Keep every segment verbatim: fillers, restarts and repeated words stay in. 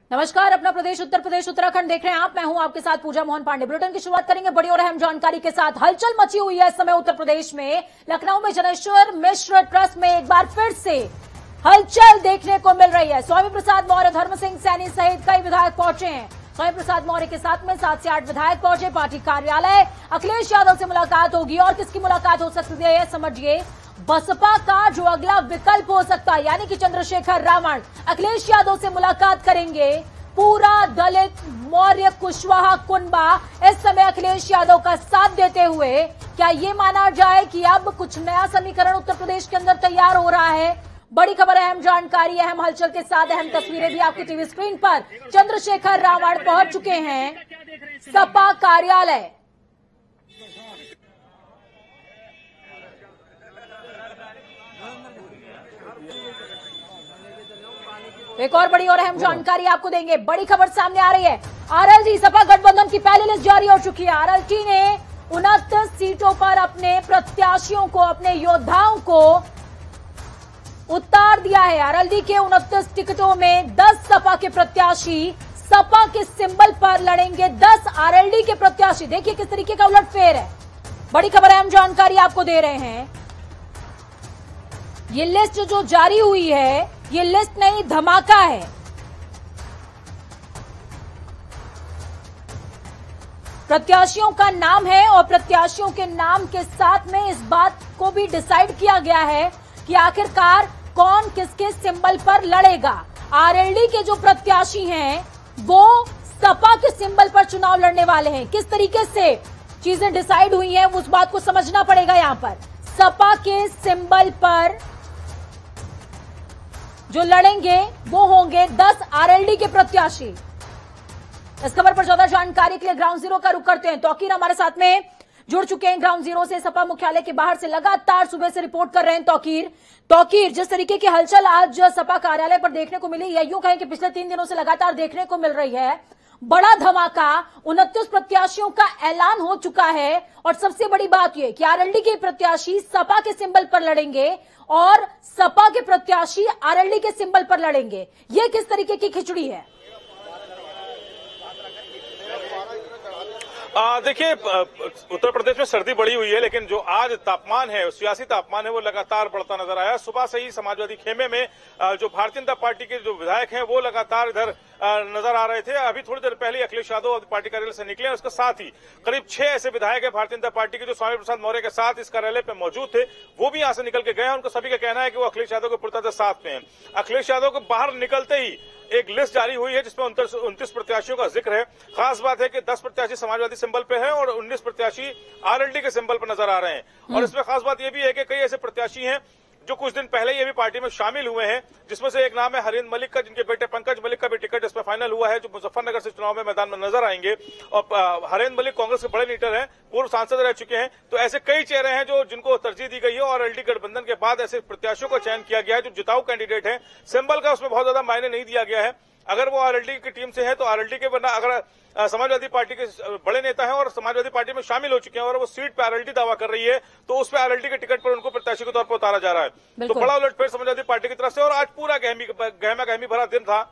नमस्कार, अपना प्रदेश उत्तर प्रदेश उत्तराखंड देख रहे हैं आप। मैं हूं आपके साथ पूजा मोहन पांडे। बुलेटिन की शुरुआत करेंगे बड़ी और अहम जानकारी के साथ। हलचल मची हुई है इस समय उत्तर प्रदेश में। लखनऊ में जनेश्वर मिश्र ट्रस्ट में एक बार फिर से हलचल देखने को मिल रही है। स्वामी प्रसाद मौर्य, धर्म सिंह सैनी सहित कई विधायक पहुंचे हैं। स्वामी प्रसाद मौर्य के साथ में सात से आठ विधायक पहुंचे। पार्टी कार्यालय अखिलेश यादव से मुलाकात होगी और किसकी मुलाकात हो सकती है समझिए, बसपा का जो अगला विकल्प हो सकता है यानी कि चंद्रशेखर रावण अखिलेश यादव से मुलाकात करेंगे। पूरा दलित मौर्य कुशवाहा कुनबा इस समय अखिलेश यादव का साथ देते हुए, क्या ये माना जाए कि अब कुछ नया समीकरण उत्तर प्रदेश के अंदर तैयार हो रहा है? बड़ी खबर, अहम जानकारी, अहम हलचल के साथ अहम तस्वीरें भी आपकी टीवी स्क्रीन पर। चंद्रशेखर रावण पहुंच चुके हैं सपा कार्यालय। एक और बड़ी और अहम जानकारी आपको देंगे। बड़ी खबर सामने आ रही है। आरएलडी सपा गठबंधन की पहली लिस्ट जारी हो चुकी है। आरएलडी ने उनतीस सीटों पर अपने प्रत्याशियों को, अपने योद्धाओं को उतार दिया है। आरएलडी के उनतीस टिकटों में दस सपा के प्रत्याशी सपा के सिंबल पर लड़ेंगे। दस आरएलडी के प्रत्याशी। देखिए किस तरीके का उलटफेर है। बड़ी खबर, अहम जानकारी आपको दे रहे हैं। ये लिस्ट जो जारी हुई है, ये लिस्ट नहीं, धमाका है। प्रत्याशियों का नाम है और प्रत्याशियों के नाम के साथ में इस बात को भी डिसाइड किया गया है कि आखिरकार कौन किसके सिंबल पर लड़ेगा। आरएलडी के जो प्रत्याशी हैं वो सपा के सिंबल पर चुनाव लड़ने वाले हैं। किस तरीके से चीजें डिसाइड हुई हैं उस बात को समझना पड़ेगा। यहां पर सपा के सिंबल पर जो लड़ेंगे वो होंगे दस आरएलडी के प्रत्याशी। इस खबर पर ज्यादा जानकारी के लिए ग्राउंड जीरो का रुख करते हैं। तौकीर हमारे साथ में जुड़ चुके हैं ग्राउंड जीरो से। सपा मुख्यालय के बाहर से लगातार सुबह से रिपोर्ट कर रहे हैं तौकीर। तौकीर, जिस तरीके की हलचल आज सपा कार्यालय पर देखने को मिली, या यूं कहें कि पिछले तीन दिनों से लगातार देखने को मिल रही है, बड़ा धमाका, उनतीस प्रत्याशियों का ऐलान हो चुका है। और सबसे बड़ी बात यह कि आरएलडी के प्रत्याशी सपा के सिंबल पर लड़ेंगे और सपा के प्रत्याशी आरएलडी के सिंबल पर लड़ेंगे। यह किस तरीके की खिचड़ी है? देखिए, उत्तर प्रदेश में सर्दी बढ़ी हुई है, लेकिन जो आज तापमान है, सियासी तापमान है, वो लगातार बढ़ता नजर आया। सुबह से ही समाजवादी खेमे में जो भारतीय जनता पार्टी के जो विधायक हैं वो लगातार इधर नजर आ रहे थे। अभी थोड़ी देर पहले अखिलेश यादव पार्टी कार्यालय से निकले। उसके साथ ही करीब छह ऐसे विधायक है भारतीय जनता पार्टी के जो स्वामी प्रसाद मौर्य के साथ इस कार्यालय पे मौजूद थे, वो भी यहां से निकल के गए। उनका सभी का कहना है कि वो अखिलेश यादव के पूर्णतः साथ में है। अखिलेश यादव को बाहर निकलते ही एक लिस्ट जारी हुई है जिसमें उनतीस प्रत्याशियों का जिक्र है। खास बात है कि दस प्रत्याशी समाजवादी सिंबल पे हैं और उन्नीस प्रत्याशी आरएलडी के सिंबल पर नजर आ रहे हैं। और इसमें खास बात यह भी है कि कई ऐसे प्रत्याशी हैं जो कुछ दिन पहले ये भी पार्टी में शामिल हुए हैं, जिसमें से एक नाम है हरेंद्र मलिक का, जिनके बेटे पंकज मलिक का भी टिकट इसमें फाइनल हुआ है, जो मुजफ्फरनगर से चुनाव में मैदान में नजर आएंगे। और हरेंद्र मलिक कांग्रेस के बड़े लीडर हैं, पूर्व सांसद रह चुके हैं। तो ऐसे कई चेहरे हैं जो जिनको तरजीह दी गई है और आरएलडी गठबंधन के बाद ऐसे प्रत्याशियों का चयन किया गया है जो जिताऊ कैंडिडेट है। सिंबल का उसमें बहुत ज्यादा मायने नहीं दिया गया है। अगर वो आरएलडी की टीम से है तो आरएलडी के, वरना अगर समाजवादी पार्टी के बड़े नेता हैं और समाजवादी पार्टी में शामिल हो चुके हैं और वो सीट पे आरएलडी दावा कर रही है तो उस पे आरएलडी के टिकट पर उनको प्रत्याशी के तौर पर उतारा जा रहा है। तो बड़ा उलटफेर समाजवादी पार्टी की तरफ से, और आज पूरा गहमा गहमी भरा दिन था।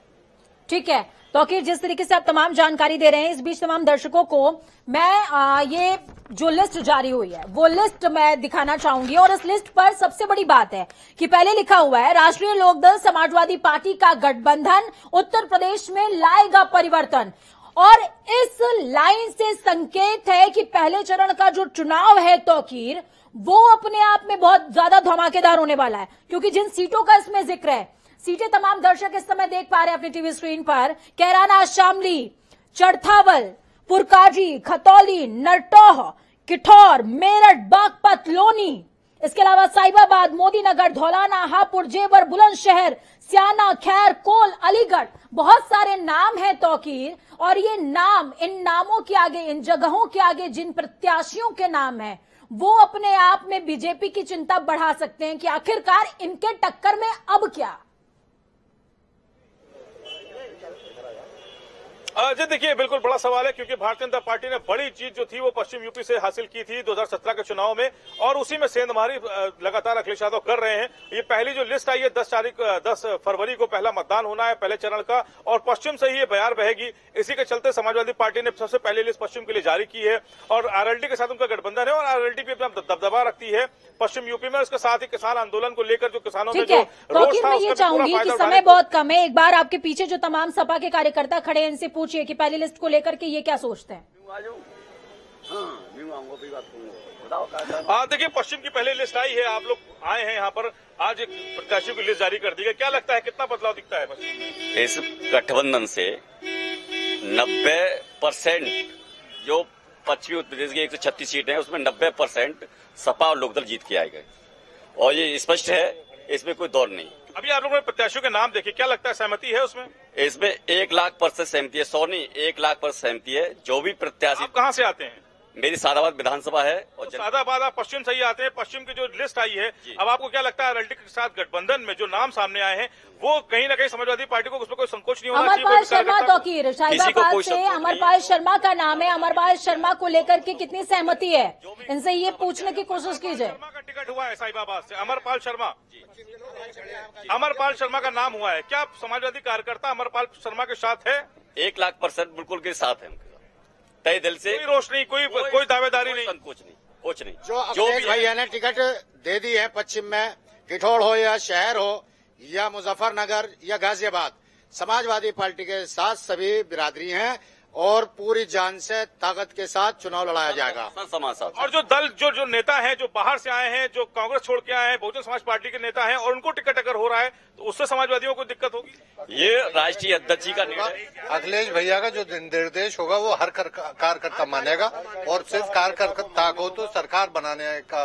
ठीक है तौकीर, जिस तरीके से आप तमाम जानकारी दे रहे हैं, इस बीच तमाम दर्शकों को मैं आ, ये जो लिस्ट जारी हुई है वो लिस्ट मैं दिखाना चाहूंगी। और इस लिस्ट पर सबसे बड़ी बात है कि पहले लिखा हुआ है राष्ट्रीय लोकदल समाजवादी पार्टी का गठबंधन उत्तर प्रदेश में लाएगा परिवर्तन। और इस लाइन से संकेत है कि पहले चरण का जो चुनाव है तौकीर, वो अपने आप में बहुत ज्यादा धमाकेदार होने वाला है। क्योंकि जिन सीटों का इसमें जिक्र है, सीटें तमाम दर्शक इस समय देख पा रहे हैं अपनी टीवी स्क्रीन पर। कैराना, शामली, चरथावल, पुरकाजी, खतौली, नरटोह, किठौर, मेरठ, बागपत, लोनी, इसके अलावा साहिबाबाद, मोदीनगर, धौलाना, हापुड़, जेवर, बुलंदशहर, सियाना, खैर, कोल, अलीगढ़, बहुत सारे नाम हैं तौकीर। और ये नाम, इन नामों के आगे, इन जगहों के आगे जिन प्रत्याशियों के नाम हैं, वो अपने आप में बीजेपी की चिंता बढ़ा सकते हैं कि आखिरकार इनके टक्कर में अब क्या। जी देखिए, बिल्कुल बड़ा सवाल है, क्योंकि भारतीय जनता पार्टी ने बड़ी जीत जो थी वो पश्चिम यूपी से हासिल की थी दो हज़ार सत्रह के चुनाव में, और उसी में सेंधमारी लगातार अखिलेश यादव कर रहे हैं। ये पहली जो लिस्ट आई है दस तारीख दस फरवरी को पहला मतदान होना है पहले चरण का, और पश्चिम से ही ये बयार बहेगी। इसी के चलते समाजवादी पार्टी ने सबसे पहली लिस्ट पश्चिम के लिए जारी की है, और आरएलडी के साथ उनका गठबंधन है, और आरएलडी भी अपना दबदबा रखती है पश्चिम यूपी में। उसके साथ ही किसान आंदोलन को लेकर जो किसानों में जो रोष था, मैं ये चाहूंगी कि समय बहुत कम है, एक बार आपके पीछे जो तमाम सपा के कार्यकर्ता खड़े हैं इनसे पूछिए कि पहली लिस्ट को लेकर के ये क्या सोचते हैं। हाँ देखिए, पश्चिम की पहली लिस्ट आई है, आप लोग आए हैं यहाँ पर, आज एक प्रत्याशियों की लिस्ट जारी कर दी है। क्या लगता है कितना बदलाव दिखता है पश्चिम? इस गठबंधन से नब्बे परसेंट जो पश्चिमी उत्तर प्रदेश की एक सौ छत्तीस सीटें हैं उसमें नब्बे परसेंट सपा और लोकदल जीत के आएगा, और ये स्पष्ट है, इसमें कोई दौर नहीं। अभी आप लोगों ने प्रत्याशियों के नाम देखे, क्या लगता है सहमति है उसमें? इसमें एक लाख परसेंट सहमति है, सौ नहीं एक लाख परसेंट सहमति है। जो भी प्रत्याशी। आप कहाँ से आते हैं? मेरी सादाबाद विधानसभा है। और तो सादाबाद आप पश्चिम से ही आते हैं, पश्चिम की जो लिस्ट आई है, अब आपको क्या लगता है आरएलडी के साथ गठबंधन में जो नाम सामने आए हैं वो कहीं ना कहीं समाजवादी पार्टी को उसमें कोई संकोच नहीं होना चाहिए? अमरपाल शर्मा तौकीर शाहिबाबाद से अमरपाल शर्मा का नाम है, अमरपाल शर्मा को लेकर के कितनी सहमति है, इनसे ये पूछने की कोशिश कीजिए। शर्मा का टिकट हुआ है साहिबाबाद से, अमरपाल शर्मा अमरपाल शर्मा का नाम हुआ है, क्या समाजवादी कार्यकर्ता अमरपाल शर्मा के साथ है? एक लाख परसेंट बिल्कुल के साथ है, तय दिल से। कोई रोष नहीं, कोई कोई दावेदारी नहीं, कुछ नहीं, कुछ नहीं। जो जो भैया ने टिकट दे दी है पश्चिम में, किठौड़ हो या शहर हो या मुजफ्फरनगर या गाजियाबाद, समाजवादी पार्टी के साथ सभी बिरादरी हैं और पूरी जान से ताकत के साथ चुनाव लड़ाया जाएगा। साथ और जो दल जो जो नेता हैं जो बाहर से आए हैं, जो कांग्रेस छोड़ के आए हैं, बहुजन समाज पार्टी के नेता हैं, और उनको टिकट अगर हो रहा है तो उससे समाजवादियों को दिक्कत होगी? ये राष्ट्रीय अध्यक्ष जी का निर्णय। अखिलेश भैया का जो निर्देश होगा वो हर कार्यकर्ता मानेगा, और सिर्फ कार्यकर्ता को तो सरकार बनाने का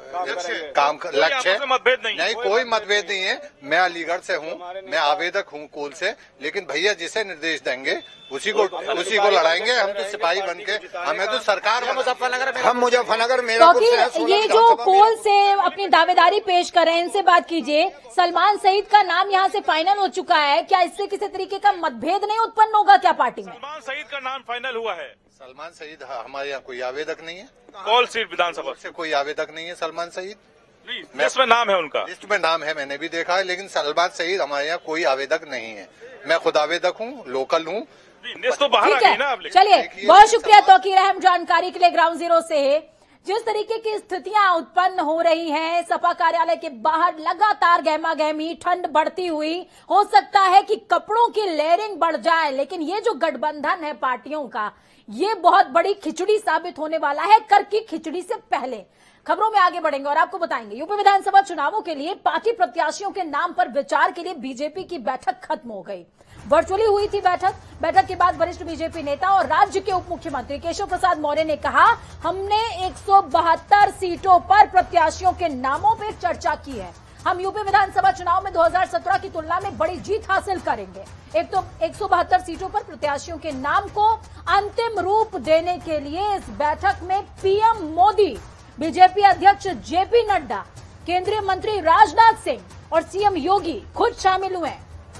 काम लक्ष्य है। मतभेद नहीं, नहीं कोई मतभेद नहीं है। मैं अलीगढ़ से हूँ, मैं आवेदक हूँ कोल से, लेकिन भैया जिसे निर्देश देंगे उसी को उसी को लड़ाएंगे। हम तो सिपाही बन के, हमें तो सरकार मुजफ्फरनगर, हम मुजफ्फरनगर मेरा ये जो कोल से अपनी दावेदारी पेश कर रहे हैं इनसे बात कीजिए। सलमान सईद का नाम यहाँ से फाइनल हो चुका है, क्या इससे किसी तरीके का मतभेद नहीं उत्पन्न होगा क्या पार्टी में? सलमान सईद का नाम फाइनल हुआ है। सलमान सईद हमारे यहाँ कोई आवेदक नहीं है, कौल सीट विधानसभा से कोई आवेदक नहीं है सलमान सईद। लिस्ट में नाम है उनका, लिस्ट में नाम है, मैंने भी देखा है, लेकिन सलमान सईद हमारे यहाँ कोई आवेदक नहीं है। मैं खुद आवेदक हूँ, लोकल हूँ। तो बाहर आ गई ना। चलिए, बहुत शुक्रिया तौकीर अहम जानकारी के लिए ग्राउंड जीरो से। जिस तरीके की स्थितियां उत्पन्न हो रही हैं, सपा कार्यालय के बाहर लगातार गहमा गहमी, ठंड बढ़ती हुई, हो सकता है कि कपड़ों की लेयरिंग बढ़ जाए, लेकिन ये जो गठबंधन है पार्टियों का, ये बहुत बड़ी खिचड़ी साबित होने वाला है कर की खिचड़ी से पहले। खबरों में आगे बढ़ेंगे और आपको बताएंगे यूपी विधानसभा चुनावों के लिए पार्टी प्रत्याशियों के नाम पर विचार के लिए बीजेपी की बैठक खत्म हो गई। वर्चुअली हुई थी बैठक। बैठक के बाद वरिष्ठ बीजेपी नेता और राज्य के उप मुख्यमंत्री केशव प्रसाद मौर्य ने कहा, हमने एक सौ बहत्तर सीटों पर प्रत्याशियों के नामों पर चर्चा की है। हम यूपी विधानसभा चुनाव में दो हज़ार सत्रह की तुलना में बड़ी जीत हासिल करेंगे। एक तो एक सौ बहत्तर सीटों पर प्रत्याशियों के नाम को अंतिम रूप देने के लिए इस बैठक में पीएम मोदी, बीजेपी अध्यक्ष जेपी नड्डा, केंद्रीय मंत्री राजनाथ सिंह और सीएम योगी खुद शामिल हुए।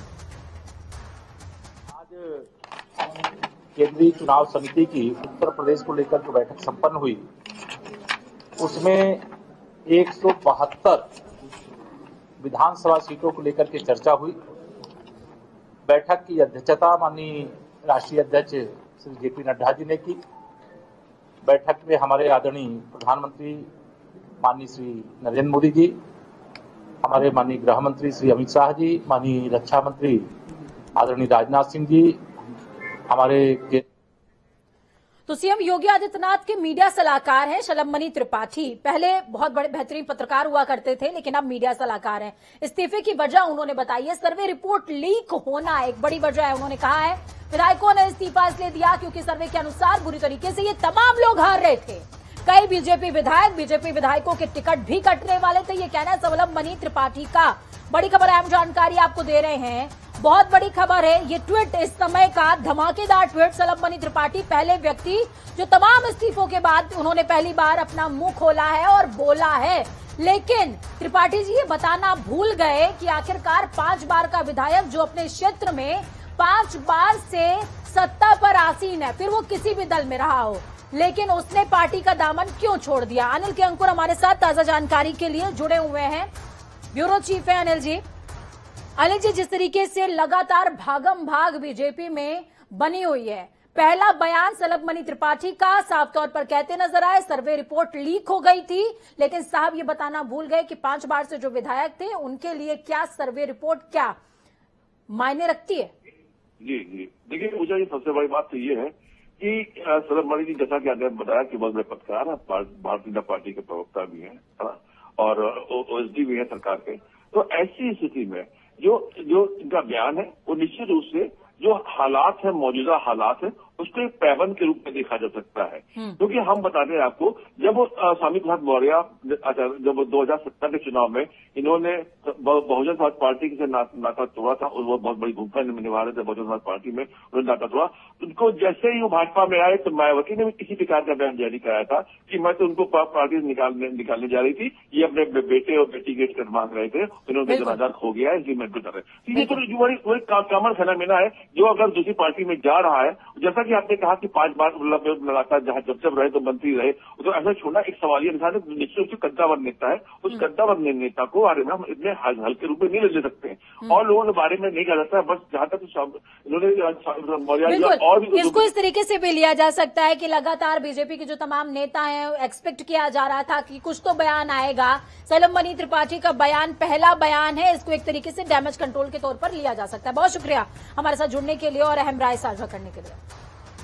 केंद्रीय चुनाव समिति की उत्तर प्रदेश को लेकर जो बैठक संपन्न हुई उसमें एक सौ बहत्तर विधानसभा सीटों को लेकर के चर्चा हुई। बैठक की अध्यक्षता माननीय राष्ट्रीय अध्यक्ष श्री जेपी नड्डा जी ने की। बैठक में हमारे आदरणीय प्रधानमंत्री माननीय श्री नरेंद्र मोदी जी, हमारे माननीय गृह मंत्री श्री अमित शाह जी, माननीय रक्षा मंत्री आदरणीय राजनाथ सिंह जी, हमारे तो सीएम योगी आदित्यनाथ के मीडिया सलाहकार हैं शलभमणि त्रिपाठी। पहले बहुत बड़े बेहतरीन पत्रकार हुआ करते थे, लेकिन अब मीडिया सलाहकार हैं। इस्तीफे की वजह उन्होंने बताई है, सर्वे रिपोर्ट लीक होना एक बड़ी वजह है। उन्होंने कहा है विधायकों ने इस्तीफा इसलिए दिया क्योंकि सर्वे के अनुसार बुरी तरीके से ये तमाम लोग हार रहे थे। कई बीजेपी विधायक बीजेपी विधायकों के टिकट भी कटने वाले थे, ये कहना है शलभमणि त्रिपाठी का। बड़ी खबर, अहम जानकारी आपको दे रहे हैं, बहुत बड़ी खबर है। ये ट्वीट इस समय का धमाकेदार ट्वीट। शलभमणि त्रिपाठी पहले व्यक्ति जो तमाम इस्तीफों के बाद उन्होंने पहली बार अपना मुंह खोला है और बोला है, लेकिन त्रिपाठी जी ये बताना भूल गए कि आखिरकार पांच बार का विधायक जो अपने क्षेत्र में पांच बार से सत्ता पर आसीन है, फिर वो किसी भी दल में रहा हो, लेकिन उसने पार्टी का दामन क्यों छोड़ दिया? अनिल के अंकुर हमारे साथ ताजा जानकारी के लिए जुड़े हुए हैं। ब्यूरो चीफ है अनिल जी। अनिल जी, जिस तरीके से लगातार भागम भाग बीजेपी में बनी हुई है, पहला बयान सलभमणि त्रिपाठी का साफ तौर पर कहते नजर आए सर्वे रिपोर्ट लीक हो गई थी, लेकिन साहब ये बताना भूल गए कि पांच बार से जो विधायक थे उनके लिए क्या सर्वे रिपोर्ट क्या मायने रखती है? जी जी देखिए, पूजा जी, सबसे बड़ी बात तो ये है कि सलभमणि जी, जैसा कि आपने बताया कि बहुत बड़े पत्रकार है, भारतीय जनता पार्टी के प्रवक्ता भी हैं, है ना, और ओएसडी भी है सरकार के। तो ऐसी स्थिति में जो जो इनका बयान है वो निश्चित रूप से जो हालात है, मौजूदा हालात है, उसको एक पैबंद के रूप में देखा जा सकता है। क्योंकि हम बताते हैं आपको, जब स्वामी प्रसाद मौर्य जब दो हजार सत्रह के चुनाव में इन्होंने बहुजन समाज पार्टी से ना, नाता तोड़ा था, और वो बहुत बड़ी भूमिका निभा रहे थे बहुजन समाज पार्टी में, उन्होंने नाता तोड़ा। उनको जैसे ही वो भाजपा में आए तो मायावती ने भी किसी प्रकार का बयान जारी कराया था कि मैं तो उनको पार्टी से निकालने निकालने जा रही थी, ये अपने बेटे और बेटी के टिकट मांग रहे थे, उन्होंने जनाधार खो गया है, इसलिए मैं डर रहे। ये तो वही कॉमन फेनोमेना है जो अगर दूसरी पार्टी में जा रहा है, जैसा कि आपने कहा कि पांच बार लगातार जहां जब जब रहे तो मंत्री रहे, तो ऐसा छोड़ना एक सवालिया इंसान है। निश्चित रूप से कद्दावर नेता है, उस कद्दावर नेता को बारे में हम इतने हल्के रूप में नहीं ले सकते हैं, और लोगों के बारे में नहीं कहा जाता है। बस जहां तक इन्होंने और भी इसको इस तरीके से भी लिया जा सकता है कि लगातार बीजेपी के जो तमाम नेता हैं, एक्सपेक्ट किया जा रहा था कि कुछ तो बयान आएगा। सलभमणि त्रिपाठी का बयान पहला बयान है, इसको एक तरीके से डैमेज कंट्रोल के तौर पर लिया जा सकता है। बहुत शुक्रिया हमारे साथ जुड़ने के लिए और अहम राय साझा करने के लिए।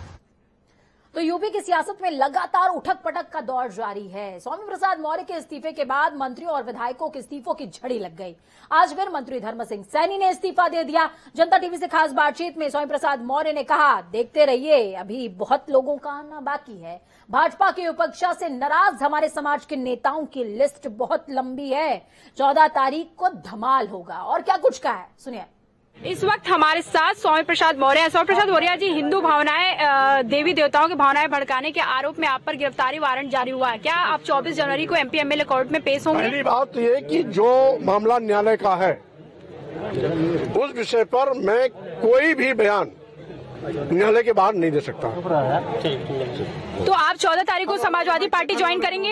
तो यूपी की सियासत में लगातार उठक पटक का दौर जारी है। स्वामी प्रसाद मौर्य के इस्तीफे के बाद मंत्रियों और विधायकों के इस्तीफों की झड़ी लग गई। आज फिर मंत्री धर्म सिंह सैनी ने इस्तीफा दे दिया। जनता टीवी से खास बातचीत में स्वामी प्रसाद मौर्य ने कहा, देखते रहिए, अभी बहुत लोगों का आना बाकी है। भाजपा की उपेक्षा से नाराज हमारे समाज के नेताओं की लिस्ट बहुत लंबी है। चौदह तारीख को धमाल होगा। और क्या कुछ कहा है, सुनिए। इस वक्त हमारे साथ स्वामी प्रसाद मौर्य हैं। स्वामी प्रसाद मौर्य जी, हिंदू भावनाएं, देवी देवताओं की भावनाएं भड़काने के आरोप में आप पर गिरफ्तारी वारंट जारी हुआ है। क्या आप चौबीस जनवरी को एमपी एमएलए कोर्ट में पेश होंगे? पहली बात तो ये कि जो मामला न्यायालय का है उस विषय पर मैं कोई भी बयान न्यायालय के बाहर नहीं दे सकता। तो आप चौदह तारीख को समाजवादी पार्टी ज्वाइन करेंगे?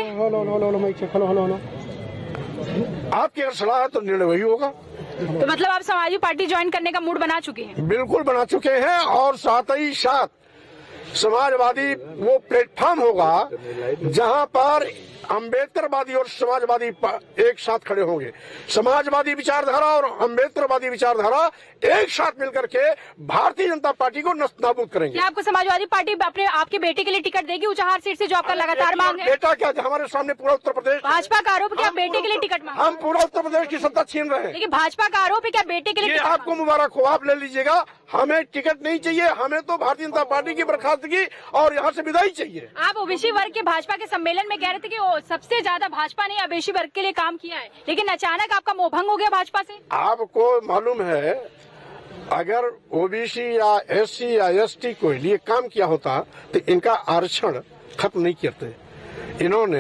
आपकी अगर सलाह है तो निर्णय वही होगा। तो मतलब आप समाजवादी पार्टी ज्वाइन करने का मूड बना चुके हैं? बिल्कुल बना चुके हैं, और साथ ही साथ समाजवादी वो प्लेटफॉर्म होगा जहां पर अम्बेडकरवादी और समाजवादी एक साथ खड़े होंगे। समाजवादी विचारधारा और अम्बेडकरवादी विचारधारा एक साथ मिलकर के भारतीय जनता पार्टी को नस्तनाबूद करेंगे। क्या आपको समाजवादी पार्टी अपने आपके बेटे के लिए टिकट देगी ऊंचाहार सीट से, जो आपका लगातार मांग है? बेटा क्या, हमारे सामने पूरा उत्तर प्रदेश। भाजपा का आरोप है क्या बेटे के लिए टिकट मांग? हम पूरा उत्तर प्रदेश की सत्ता छीन रहे हैं। देखिए, भाजपा का आरोप है क्या बेटे के लिए? आपको मुबारक हो, आप ले लीजिएगा। हमें टिकट नहीं चाहिए, हमें तो भारतीय जनता पार्टी की बर्खास्तगी और यहाँ से विदाई चाहिए। आप ओबीसी वर्ग के भाजपा के सम्मेलन में कह रहे थे कि सबसे ज्यादा भाजपा ने ओबीसी वर्ग के लिए काम किया है, लेकिन अचानक आपका मोहभंग हो गया भाजपा से। आपको मालूम है, अगर ओबीसी या एससी या एसटी के लिए काम किया होता तो इनका आरक्षण खत्म नहीं करते। इन्होंने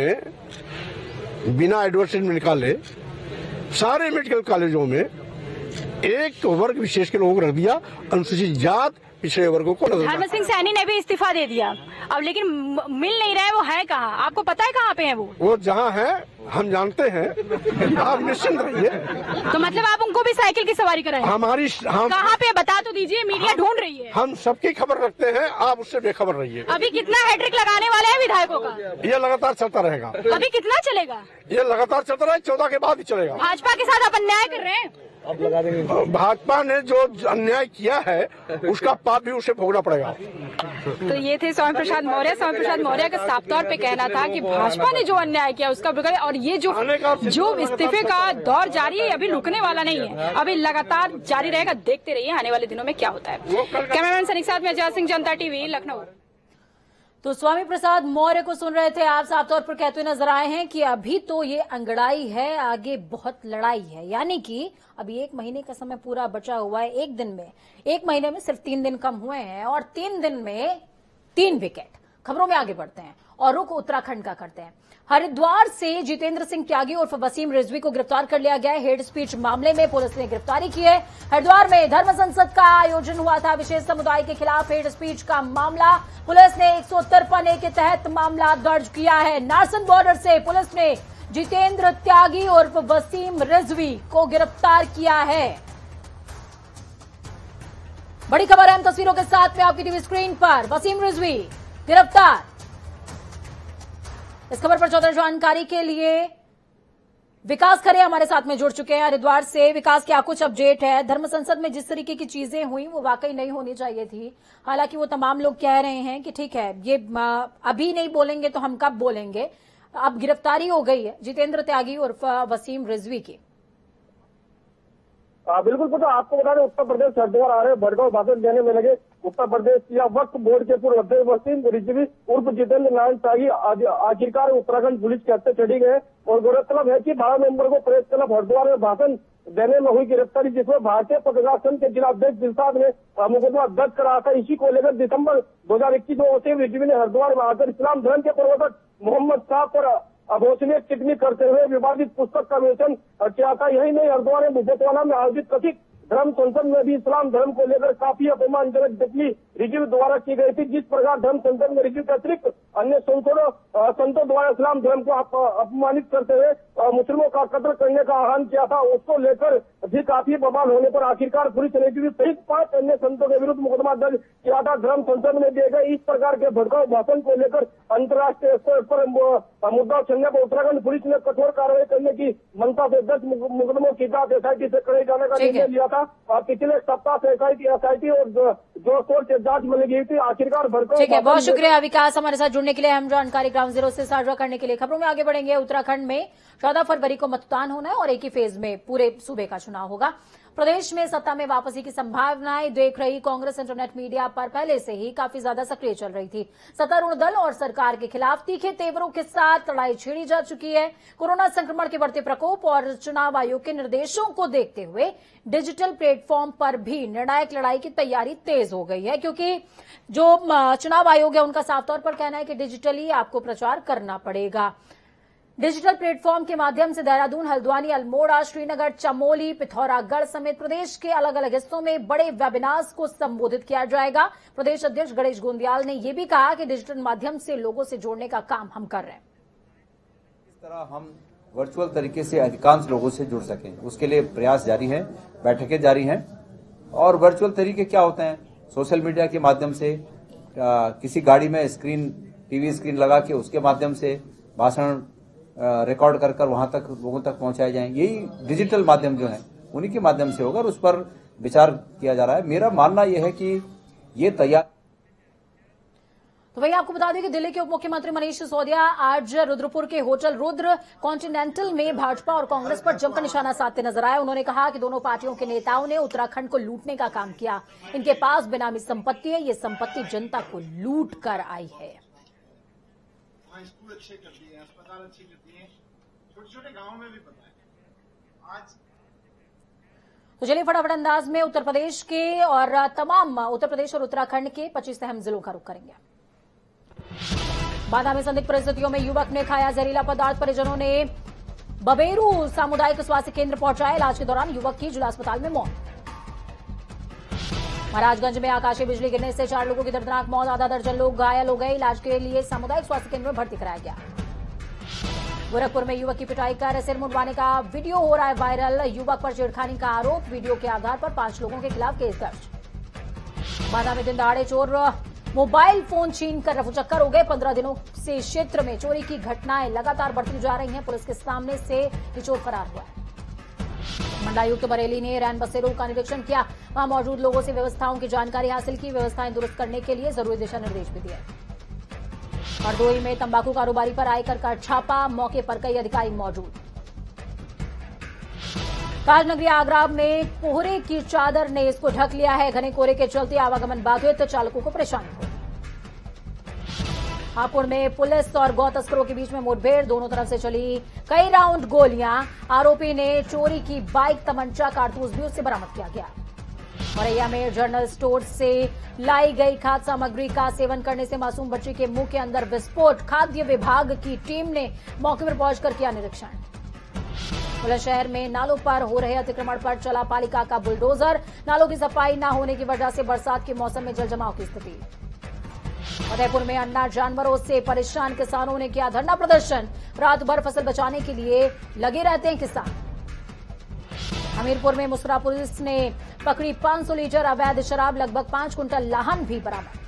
बिना एडवर्टाइजमेंट निकाले सारे मेडिकल कॉलेजों में एक वर्ग विशेष के लोगों को रख दिया, अनुसूचित जात पिछड़े वर्गों को। धर्म सिंह सैनी ने भी इस्तीफा दे दिया अब, लेकिन मिल नहीं रहे। वो है कहाँ? आपको पता है कहाँ पे है वो? वो जहाँ है हम जानते हैं, आप निश्चिंत रहिए। तो मतलब आप उनको भी साइकिल की सवारी कराएं? हमारी हम कहाँ पे बता तो दीजिए, मीडिया ढूंढ रही है। हम सबकी खबर रखते हैं, आप उससे बेखबर रहिए। अभी कितना हैट्रिक लगाने वाले हैं विधायकों का? ये लगातार चलता रहेगा। अभी कितना चलेगा? ये लगातार चलता रहे, चौदह के बाद ही चलेगा। भाजपा के साथ आप अन्याय कर रहे हैं। अब लगा देंगे। भाजपा ने जो अन्याय किया है उसका पाप भी उसे भोगना पड़ेगा। तो ये थे स्वामी प्रसाद मौर्य। स्वामी प्रसाद मौर्य का साफ तौर पे कहना था कि भाजपा ने जो अन्याय किया उसका भुगतान, और ये जो जो इस्तीफे का दौर जारी है अभी रुकने वाला नहीं है, अभी लगातार जारी रहेगा। देखते रहिए आने वाले दिनों में क्या होता है। कैमरामैन सनी के साथ में अजय सिंह, जनता टीवी, लखनऊ। तो स्वामी प्रसाद मौर्य को सुन रहे थे आप, साफ तौर पर कहते हुए नजर आए हैं कि अभी तो ये अंगड़ाई है, आगे बहुत लड़ाई है। यानी कि अभी एक महीने का समय पूरा बचा हुआ है। एक दिन में, एक महीने में सिर्फ तीन दिन कम हुए हैं और तीन दिन में तीन विकेट। खबरों में आगे बढ़ते हैं और रुख उत्तराखंड का करते हैं। हरिद्वार से जितेंद्र सिंह त्यागी उर्फ वसीम रिजवी को गिरफ्तार कर लिया गया है। हेड स्पीच मामले में पुलिस ने गिरफ्तारी की है। हरिद्वार में धर्म संसद का आयोजन हुआ था। विशेष समुदाय के खिलाफ हेड स्पीच का मामला पुलिस ने एक सौ तिरपन ए के तहत मामला दर्ज किया है। नारसन बॉर्डर से पुलिस ने जितेंद्र त्यागी उर्फ वसीम रिजवी को गिरफ्तार किया है। बड़ी खबर अहम तस्वीरों के साथ में आपकी टीवी स्क्रीन पर। वसीम रिजवी गिरफ्तार। इस खबर पर ज्यादा जानकारी के लिए विकास खरे हमारे साथ में जुड़ चुके हैं हरिद्वार से। विकास, क्या कुछ अपडेट है? धर्म संसद में जिस तरीके की चीजें हुई वो वाकई नहीं होनी चाहिए थी। हालांकि वो तमाम लोग कह रहे हैं कि ठीक है, ये अभी नहीं बोलेंगे तो हम कब बोलेंगे। अब गिरफ्तारी हो गई है जितेंद्र त्यागी उर्फ वसीम रिजवी की। आ, बिल्कुल पता, आपको बता दें उत्तर प्रदेश हरिद्वार आ रहे भड़काऊ भाषण देने में लगे उत्तर प्रदेश या वक्फ बोर्ड के पूर्व अध्यक्ष वसीम रिजवी उर्फ जितेंद्र नारायण त्यागी आखिरकार उत्तराखंड पुलिस के हत्थे चढ़ी गए। और गौरतलब है कि बारह नवंबर को प्रेस क्लब हरिद्वार में भाषण देने में हुई गिरफ्तारी, जिसमें भारतीय पत्रकार संघ के जिला अध्यक्ष दिलसाद ने मुकदमा दर्ज करा था। इसी को लेकर दिसंबर दो हजार इक्कीस में वसीम रिजवी ने हरिद्वार में आकर इस्लाम धर्म के प्रवर्तक मोहम्मद साहब पर अभोसनीय टिप्पणी करते हुए विवादित पुस्तक का विमोचन किया था। यही नहीं, हरिद्वार में मुजफ्फरवाला में आयोजित कथित धर्म संसद में भी इस्लाम धर्म को लेकर काफी अपमानजनक टिप्पणी रिजवी द्वारा की गई थी। जिस प्रकार धर्म संसद में रिजवी के अतिरिक्त अन्य संतों संतों द्वारा इस्लाम धर्म को अपमानित करते हुए मुस्लिमों का कत्ल करने का आह्वान किया था, उसको लेकर भी काफी बवाल होने पर आखिरकार पुलिस ने रिजवी सहित पांच अन्य संतों के विरुद्ध मुकदमा दर्ज किया था। धर्म संसद में दिए गए इस प्रकार के भड़काऊ भाषण को लेकर अंतर्राष्ट्रीय स्तर पर मुद्दा उछलने पर उत्तराखंड पुलिस ने कठोर कार्रवाई करने की मंशा से दस मुकदमों की जांच एसआईटी से कराए जाने का निर्णय लिया था। पिछले सप्ताह से एसआईटी एसआईटी और जो कोर्ट से जांच में लगी थी, आखिरकार भड़काऊ। ठीक है, बहुत शुक्रिया विकास हमारे साथ जुड़ने के लिए, हम जानकारी ग्राउंड जीरो से साझा करने के लिए। खबरों में आगे बढ़ेंगे। उत्तराखंड में चौदह फरवरी को मतदान होना है और एक ही फेज में पूरे सूबे का चुनाव होगा। प्रदेश में सत्ता में वापसी की संभावनाएं देख रही कांग्रेस इंटरनेट मीडिया पर पहले से ही काफी ज्यादा सक्रिय चल रही थी। सत्तारूढ़ दल और सरकार के खिलाफ तीखे तेवरों के साथ लड़ाई छेड़ी जा चुकी है। कोरोना संक्रमण के बढ़ते प्रकोप और चुनाव आयोग के निर्देशों को देखते हुए डिजिटल प्लेटफॉर्म पर भी निर्णायक लड़ाई की तैयारी तेज हो गई है, क्योंकि जो चुनाव आयोग है उनका साफ तौर पर कहना है कि डिजिटली आपको प्रचार करना पड़ेगा। डिजिटल प्लेटफॉर्म के माध्यम से देहरादून, हल्द्वानी, अल्मोड़ा, श्रीनगर, चमोली, पिथौरागढ़ समेत प्रदेश के अलग अलग हिस्सों में बड़े वेबिनार्स को संबोधित किया जाएगा। प्रदेश अध्यक्ष गणेश गोंदियाल ने यह भी कहा कि डिजिटल माध्यम से लोगों से जोड़ने का काम हम कर रहे हैं। इस तरह हम वर्चुअल तरीके से अधिकांश लोगों से जुड़ सकें, उसके लिए प्रयास जारी है, बैठकें जारी हैं। और वर्चुअल तरीके क्या होते हैं? सोशल मीडिया के माध्यम से आ, किसी गाड़ी में स्क्रीन टीवी स्क्रीन लगा के उसके माध्यम से भाषण रिकॉर्ड कर कर वहां तक लोगों तक पहुंचाए जाएंगे। यही डिजिटल माध्यम जो है उन्हीं के माध्यम से होगा और उस पर विचार किया जा रहा है। मेरा मानना यह है कि ये तैयार। तो वही आपको बता दें कि दिल्ली के उप मुख्यमंत्री मनीष सिसोदिया आज रुद्रपुर के होटल रुद्र कॉन्टिनेंटल में भाजपा और कांग्रेस पर जमकर निशाना साधते नजर आए। उन्होंने कहा कि दोनों पार्टियों के नेताओं ने उत्तराखंड को लूटने का काम किया। इनके पास बेनामी संपत्ति है, ये संपत्ति जनता को लूट कर आई है। स्कूल अच्छे कर दिए, अस्पताल अच्छे कर दिए, छोटे छोटे गांवों में भी पता है आज। तो चलिए फटाफट अंदाज में उत्तर प्रदेश के और तमाम उत्तर प्रदेश और उत्तराखंड के पच्चीस अहम जिलों का रुख करेंगे। बांदा में संदिग्ध परिस्थितियों में युवक ने खाया जहरीला पदार्थ। परिजनों ने बबेरू सामुदायिक स्वास्थ्य केंद्र पहुंचाया। इलाज के दौरान युवक की जिला अस्पताल में मौत। महाराजगंज में आकाशीय बिजली गिरने से चार लोगों की दर्दनाक मौत, आधा दर्जन लोग घायल हो गए। इलाज के लिए सामुदायिक स्वास्थ्य केंद्र में भर्ती कराया गया। गोरखपुर में युवक की पिटाई कर सिर मुंडवाने का वीडियो हो रहा है वायरल। युवक पर छेड़खानी का आरोप, वीडियो के आधार पर पांच लोगों के खिलाफ केस दर्ज। बांदा में दिन दहाड़े चोर मोबाइल फोन छीन कर रफूचक्कर हो गए। पंद्रह दिनों से क्षेत्र में चोरी की घटनाएं लगातार बढ़ती जा रही हैं। पुलिस के सामने से ये चोर फरार हुआ। मंडलायुक्त बरेली ने रैन बसेरों का निरीक्षण किया। वहां मौजूद लोगों से व्यवस्थाओं की जानकारी हासिल की। व्यवस्थाएं दुरुस्त करने के लिए जरूरी दिशा निर्देश भी दिए। हरदोई में तंबाकू कारोबारी पर आयकर का छापा, मौके पर कई अधिकारी मौजूद। ताजनगरी आगरा में कोहरे की चादर ने इसको ढक लिया है। घने कोहरे के चलते आवागमन बाधित, चालकों को परेशानी हुई। हापुड़ में पुलिस और गौ तस्करों के बीच में मुठभेड़, दोनों तरफ से चली कई राउंड गोलियां। आरोपी ने चोरी की बाइक, तमंचा, कारतूस भी उससे बरामद किया गया। औरैया में जनरल स्टोर से लाई गई खाद्य सामग्री का सेवन करने से मासूम बच्ची के मुंह के अंदर विस्फोट। खाद्य विभाग की टीम ने मौके पर पहुंचकर किया निरीक्षण। बुलंदशहर में नालों पर हो रहे अतिक्रमण पर चला पालिका का बुलडोजर। नालों की सफाई न होने की वजह से बरसात के मौसम में जल जमाव की स्थिति। फतेहपुर में अन्ना जानवरों से परेशान किसानों ने किया धरना प्रदर्शन। रात भर फसल बचाने के लिए लगे रहते हैं किसान। हमीरपुर में मुस्कुरा पुलिस ने पकड़ी पांच सौ लीटर अवैध शराब, लगभग पांच कुंटल लाहन भी बरामद।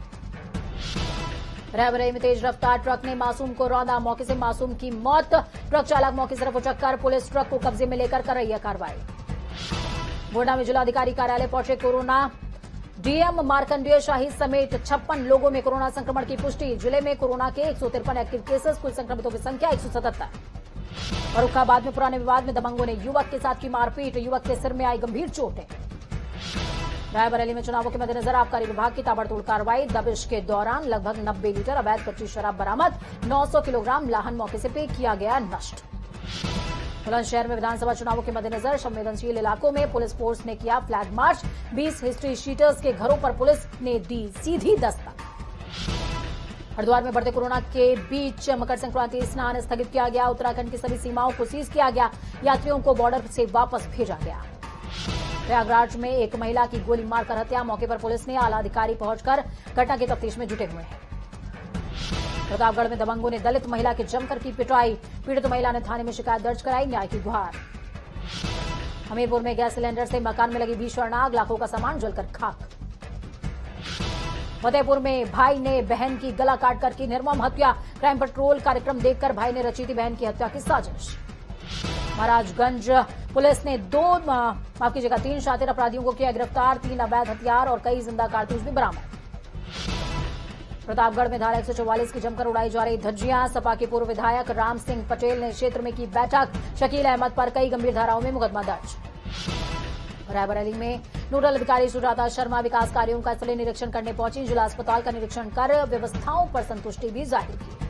रायबरेली में तेज रफ्तार ट्रक ने मासूम को रौंदा, मौके से मासूम की मौत। ट्रक चालक मौके से रफूचक्कर, पुलिस ट्रक को कब्जे में लेकर कर रही है कार्रवाई। गोंडा में जिलाधिकारी कार्यालय पहुंचे कोरोना डीएम मार्कंडेय शाही समेत छप्पन लोगों में कोरोना संक्रमण की पुष्टि। जिले में कोरोना के एक सौ तिरपन एक्टिव केसेस, कुल संक्रमितों की संख्या एक सौ सतहत्तर। फर्रुखाबाद में पुराने विवाद में दबंगों ने युवक के साथ की मारपीट, युवक के सिर में आई गंभीर चोटें। रायबरेली में चुनावों के मद्देनजर आबकारी विभाग की ताबड़तोड़ कार्रवाई। दबिश के दौरान लगभग नब्बे लीटर अवैध कच्ची शराब बरामद। नौ सौ किलोग्राम लाहन मौके से पे किया गया नष्ट। बुलंदशहर में विधानसभा चुनावों के मद्देनजर संवेदनशील इलाकों में पुलिस फोर्स ने किया फ्लैग मार्च। बीस हिस्ट्री शीटर्स के घरों पर पुलिस ने दी सीधी दस्तक। हरिद्वार में बढ़ते कोरोना के बीच मकर संक्रांति स्नान स्थगित किया गया। उत्तराखंड की सभी सीमाओं को सीज किया गया। यात्रियों को बॉर्डर से वापस भेजा गया। प्रयागराज में एक महिला की गोली मारकर हत्या, मौके पर पुलिस ने आला अधिकारी पहुंचकर घटना की तफ्तीश में जुटे हुए हैं। प्रतापगढ़ में दबंगों ने दलित महिला की जमकर की पिटाई, पीड़ित महिला ने थाने में शिकायत दर्ज कराई, न्याय की गुहार। हमीरपुर में गैस सिलेंडर से मकान में लगी भीषण आग, लाखों का सामान जलकर खाक। फतेहपुर में भाई ने बहन की गला काटकर की निर्मम हत्या, क्राइम पेट्रोल कार्यक्रम देखकर भाई ने रची थी बहन की हत्या की साजिश। महाराजगंज पुलिस ने दो माफ कीजिएगा तीन शातिर अपराधियों को किया गिरफ्तार, तीन अवैध हथियार और कई जिंदा कारतूस भी बरामद। प्रतापगढ़ में धारा एक सौ चौवालीस की जमकर उड़ाई जा रही धज्जियां, सपा के पूर्व विधायक राम सिंह पटेल ने क्षेत्र में की बैठक, शकील अहमद पर कई गंभीर धाराओं में मुकदमा दर्ज। रायबरेली में नोडल अधिकारी सुजाता शर्मा विकास कार्यों का स्थलीय निरीक्षण करने पहुंची, जिला अस्पताल का निरीक्षण कर व्यवस्थाओं पर संतुष्टि भी जाहिर की।